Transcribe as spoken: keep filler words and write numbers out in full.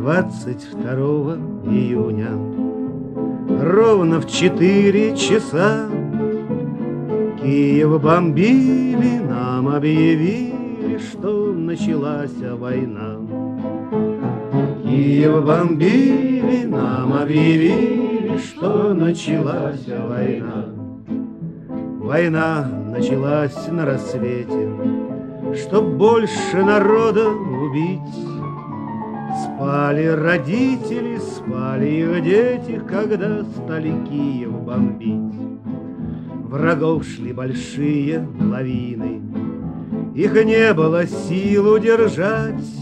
двадцать второго июня ровно в четыре часа Киев бомбили, нам объявили, что началась война. Киев бомбили, нам объявили, что началась война. Война началась на рассвете, чтоб больше народа убить. Спали родители, спали их дети, когда стали Киев бомбить. Врагов шли большие лавины, их не было сил удержать.